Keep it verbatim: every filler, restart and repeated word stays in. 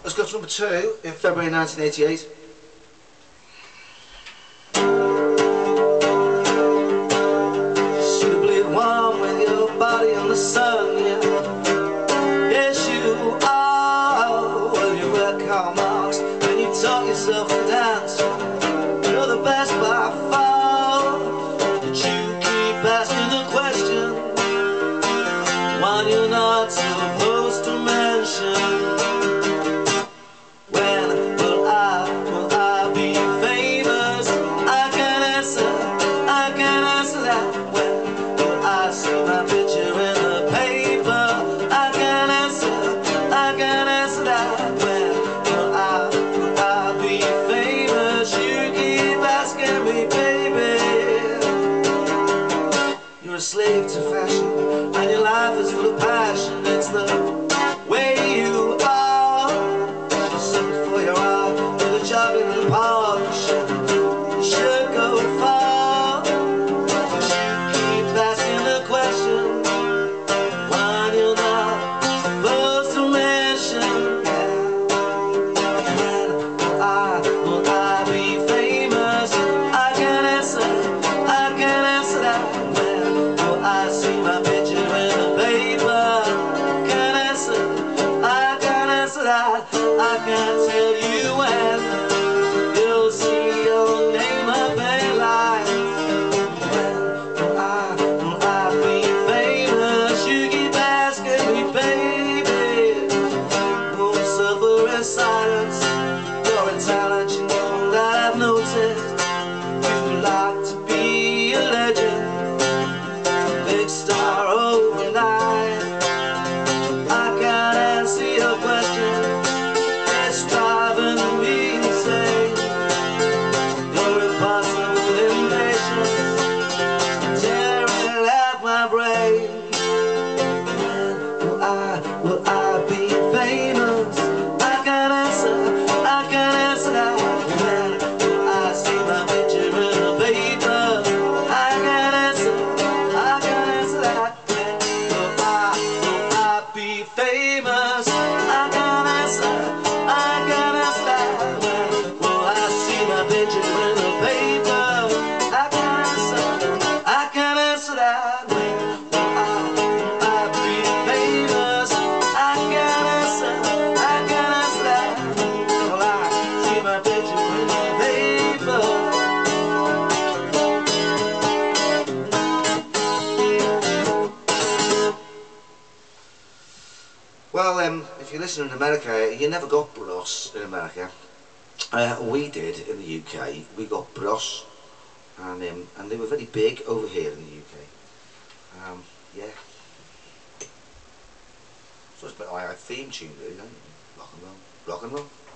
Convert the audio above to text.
Let's go to number two in February nineteen eighty-eight. Suitably warm with your body in the sun, yeah. Yes, you are. Well, you wear Karl Marx when you taught yourself to dance. You're the best by far. But you keep asking the question, one you're not supposed to mention. You're a slave to fashion, and your life is full of passion. It's the way you are. You're something for your art, with a job in the park. You should, you should go far. But you keep asking the question, one you're not supposed to mention. Yeah. When will I, will I be famous? I can't answer, I can't answer that. I see my picture in the paper. Can't answer, I can't answer that. I can't tell you when you'll see your name up in lights. When will I, will I be famous? You keep asking me, baby. Won't suffer in silence. You're a talent, you know that I've noticed. You like to be a legend, big star overnight. I can't answer your question, it's driving me insane. Your impossible impatience tearing at my brain. When will I, will I be famous? I can't answer, I can't answer that. When will I see my picture in the paper? I can't answer, I can't answer that. When will I, will I be famous? I can't answer, I can't answer that. When will I see my picture in the paper? I can't answer, I can't answer that. When will I, will I be famous? I can't answer, I can't answer that. When will I see my picture in the paper? Well, um, if you listen in America, you never got bros in America. Uh, we did in the U K. We got bros, and um, and they were very big over here in the U K. Um, yeah. So it's a bit like a theme tune, really, don't it? Rock and roll, rock and roll.